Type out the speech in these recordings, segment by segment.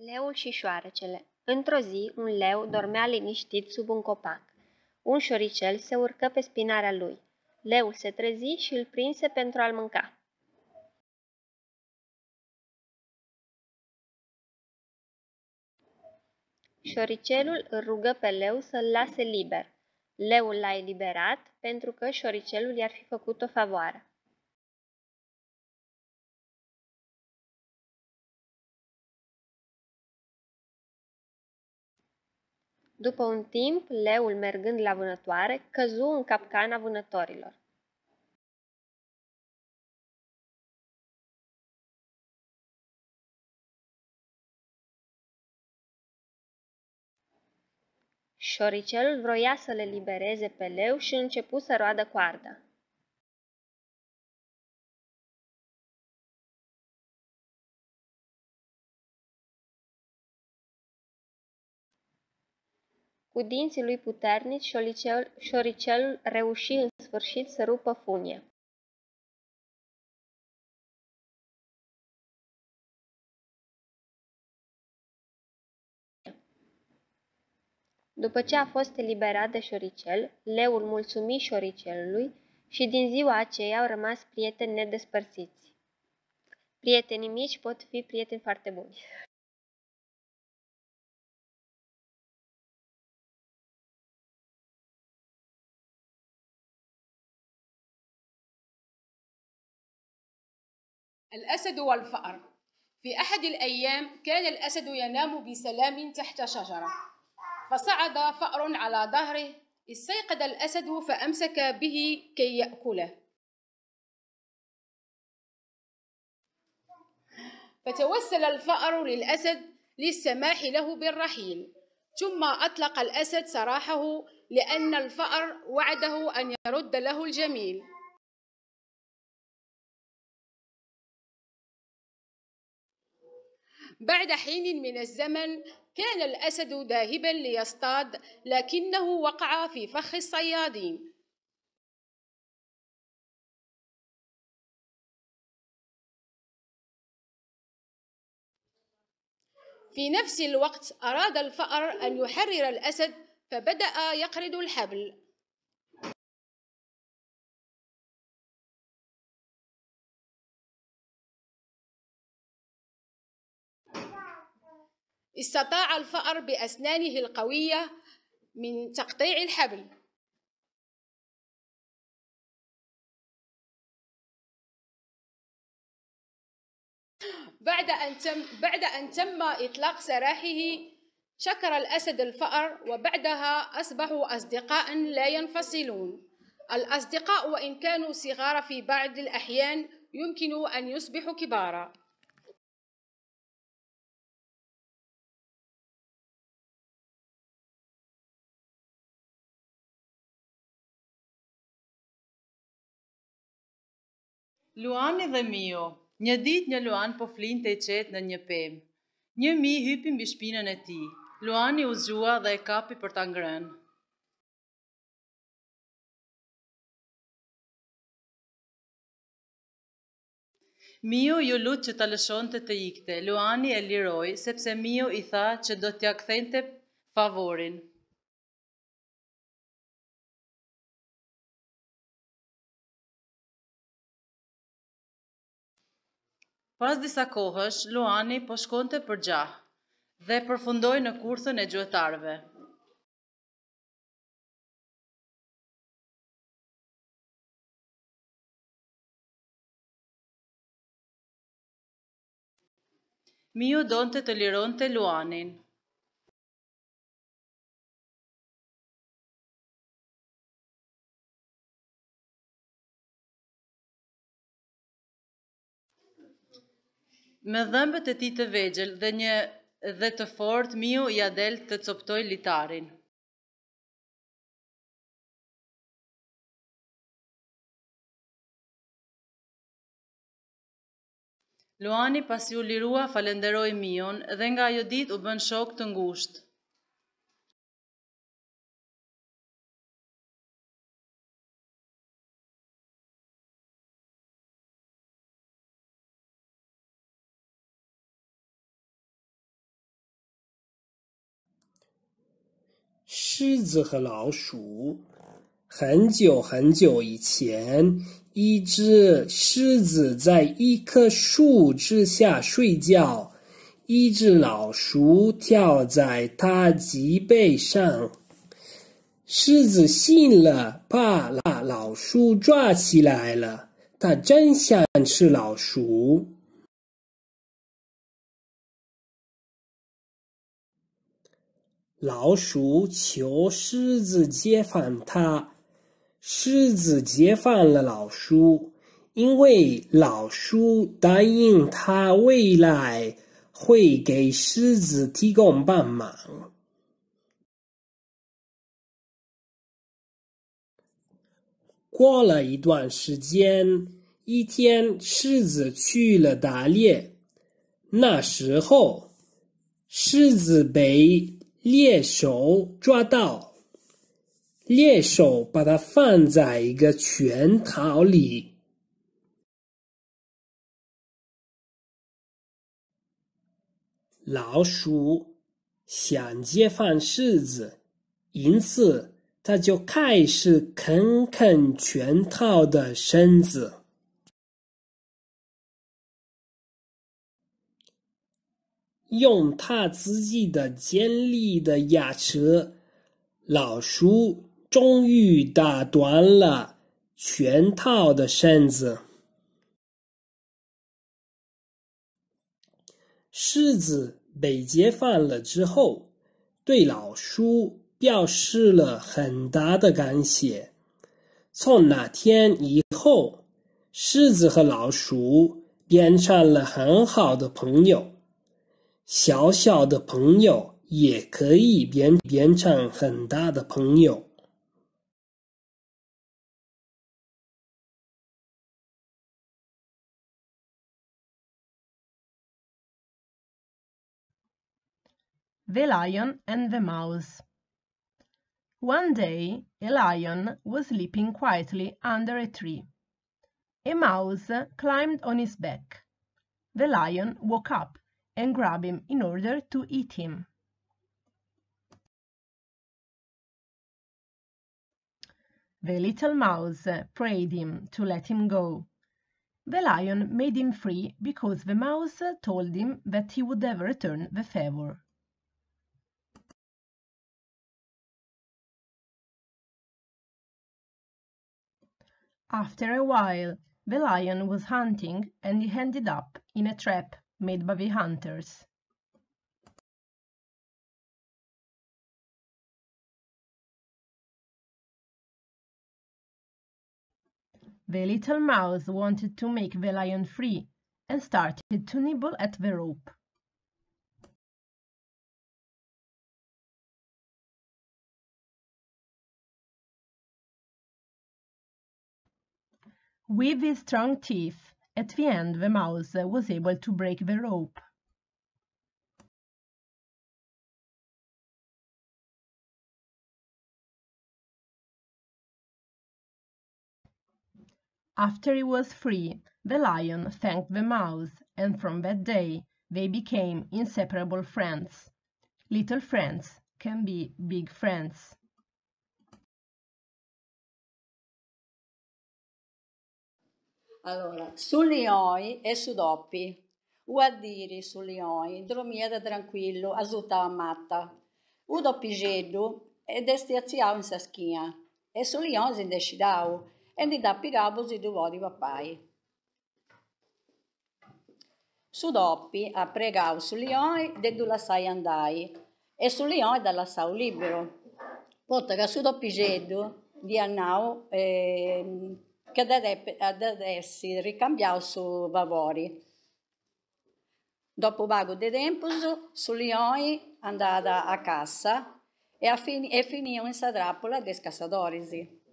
Leul și șoarecele. Într-o zi, un leu dormea liniștit sub un copac. Un șoricel se urcă pe spinarea lui. Leul se trezi și îl prinse pentru a-l mânca. Șoricelul îl rugă pe leu să-l lase liber. Leul l-a eliberat pentru că șoricelul i-ar fi făcut o favoare. După un timp, leul, mergând la vânătoare, căzu în capcana vânătorilor. Șoricelul vroia să le libereze pe leu și începu să roadă coarda. Cu dinții lui puternici, șoricelul reuși în sfârșit să rupă funia. După ce a fost eliberat de șoricel, leul mulțumi șoricelului și din ziua aceea au rămas prieteni nedespărțiți. Prietenii mici pot fi prieteni foarte buni. الأسد والفأر. في أحد الأيام كان الأسد ينام بسلام تحت شجرة، فصعد فأر على ظهره. استيقظ الأسد فأمسك به كي يأكله، فتوسل الفأر للأسد للسماح له بالرحيل، ثم أطلق الأسد سراحه لأن الفأر وعده أن يرد له الجميل. بعد حين من الزمن كان الأسد ذاهبا ليصطاد، لكنه وقع في فخ الصيادين. في نفس الوقت أراد الفأر أن يحرر الأسد، فبدأ يقرض الحبل. استطاع الفأر بأسنانه القوية من تقطيع الحبل. بعد أن تم إطلاق سراحه شكر الأسد الفأر، وبعدها أصبحوا أصدقاء لا ينفصلون. الأصدقاء وإن كانوا صغار في بعض الأحيان يمكن أن يصبحوا كبارا. Luani dhe Mio. Një ditë një luan po flinte i qetë në një pemë. Një mi hypi mbi shpinën e tij. Luani u zgjua dhe e kapi për ta ngrënë. Mio ju lut që ta lëshonte të ikte. Luani e liroi sepse Mio i tha që do t'ja kthente favorin. Pas disa kohësh, Luani po shkonte për gjah dhe përfundoi në kurthën e gjuetarëve. Mio donte të lironte Luanin. Me dhëmbët e tij të vegjël dhe të fortë, Mio ia del të coptoj litarin. Luani pasi u lirua falenderoi Mion dhe nga ajo ditë u bën shok të ngushtë. 狮子和老鼠。很久很久以前，一只狮子在一棵树枝下睡觉，一只老鼠跳在它脊背上。狮子醒了，把老鼠抓起来了，它真想吃老鼠。老鼠求狮子解放它，狮子解放了老鼠，因为老鼠答应它未来会给狮子提供帮忙。过了一段时间，一天狮子去了打猎，那时候狮子被猎手抓到，猎手把它放在一个圈套里。老鼠想解放狮子，因此它就开始啃圈套的绳子。用它自己的尖利的牙齿，老鼠终于打断了圈套的绳子。狮子被解放了之后，对老鼠表示了很大的感谢。从那天以后，狮子和老鼠变成了很好的朋友。小小的朋友也可以变成很大的朋友。 The Lion and the Mouse. One day, a lion was sleeping quietly under a tree. A mouse climbed on his back. The lion woke up and grabbed him in order to eat him. The little mouse prayed him to let him go. The lion made him free because the mouse told him that he would never return the favor. After a while, the lion was hunting and he ended up in a trap made by the hunters. The little mouse wanted to make the lion free and started to nibble at the rope. With his strong teeth, at the end the mouse was able to break the rope. After he was free, the lion thanked the mouse, and from that day they became inseparable friends. Little friends can be big friends. Allora, su Lioi e su Doppi. Uaddiri su Lioi, dromieda tranquillo, azuta matta. U Doppigeddu e destiaziau in saschia. E su Lioi si decidau, e di da pigabus i duvò di papai. Su Doppi a pregau su Lioi de du lassai andai, e su Lioi da lassau libero. Potta che su Doppigeddu di annau che adesso ricambiau su Vavori. Dopo vago de tempus, su Lioi andata a cassa e finiu in sa trappola des cassadoris.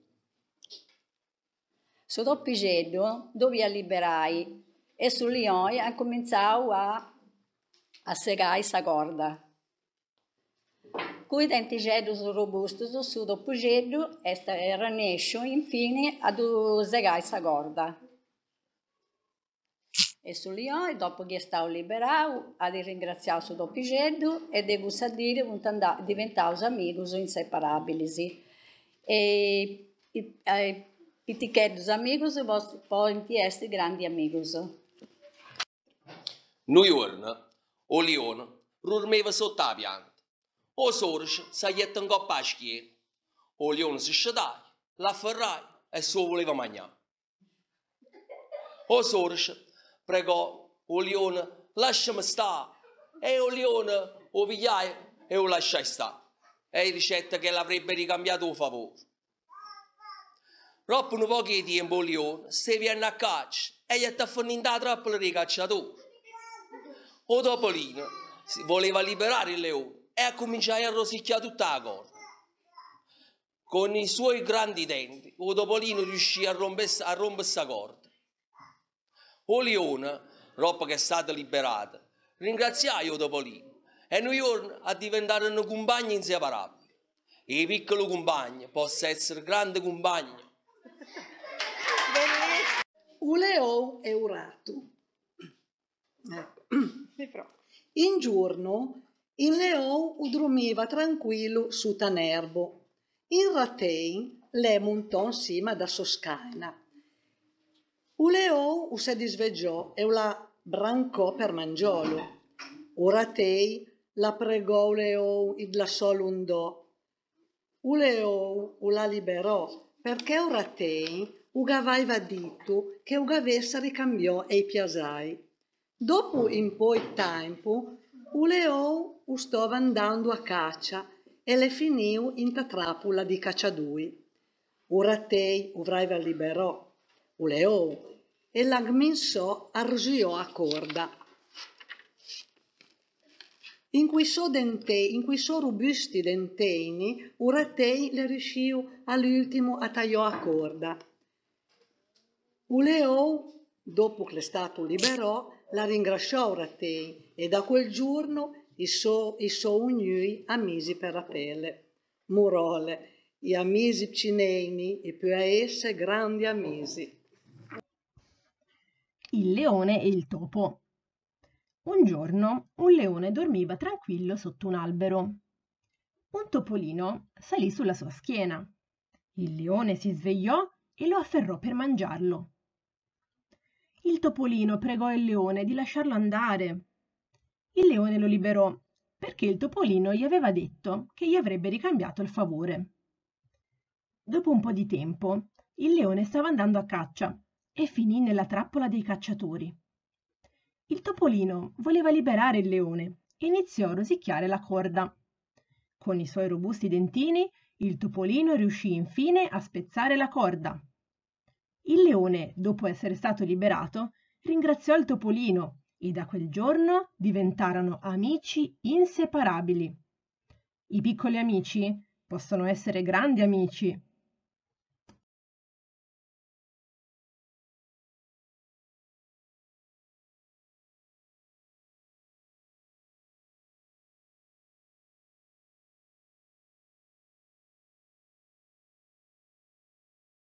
Su Doppigeddu dovia liberai e su Lioi ha cominciato a segai sa corda. Cui dentigedus robustus su Doppigeddu era nescio infine a segai sa corda. E su leone, dopo che è stato liberato, ha ringraziato su doppigeddu e devo dire che diventato amigos inseparabili. E i ticchetti amigos poi essere grandi amigos. Un giorno, o leone dormiva sotto la pianta. O sorge si getta in coppa a schiena. O leone si sciadai, l'afferrai e se lo voleva mangiare. O sorge pregò o leone lasciami stare. E o leone o pigliai e lo lasciai stare. E ricetta che l'avrebbe ricambiato a favore. Dopo un po' di tempo il leone si viene a caccia e gli ha finito la trappola dei cacciatori. O topolino voleva liberare il leone e ha cominciato a rosicchiare tutta la corda. Con i suoi grandi denti, o topolino riuscì a rompere questa corda. O leone, dopo che è stata liberata, ringraziò il topolino e un giorno a diventare un compagno inseparabile. E i piccoli compagni possono essere grandi compagni. O leone e o rato. In giorno il leone dormiva tranquillo su tanerbo. Il ratein le montò insieme da soscaina. O leone si disvegliò e la brancò per mangiolo. O ratei la pregò o leone e la solundò. O leone la liberò perché o ratei aveva detto che avesse ricambiò e i piasai. Dopo un po' di tempo, o leone stava andando a caccia e le finì in trappola di cacciadui. O ratei aveva liberò o leone e la gminsò arrosiò a corda. In quei suoi robusti dentini, o ratei le riuscì all'ultimo a tagliare a corda. O leone, dopo che è stato liberato, la ringraziò ratei e da quel giorno i suoi unui amici per la pelle. Morale, gli amici cineni e più a esse grandi amici. Il leone e il topo. Un giorno un leone dormiva tranquillo sotto un albero. Un topolino salì sulla sua schiena. Il leone si svegliò e lo afferrò per mangiarlo. Il topolino pregò il leone di lasciarlo andare. Il leone lo liberò perché il topolino gli aveva detto che gli avrebbe ricambiato il favore. Dopo un po' di tempo, il leone stava andando a caccia e finì nella trappola dei cacciatori. Il topolino voleva liberare il leone e iniziò a rosicchiare la corda. Con i suoi robusti dentini, il topolino riuscì infine a spezzare la corda. Il leone, dopo essere stato liberato, ringraziò il topolino e da quel giorno diventarono amici inseparabili. I piccoli amici possono essere grandi amici.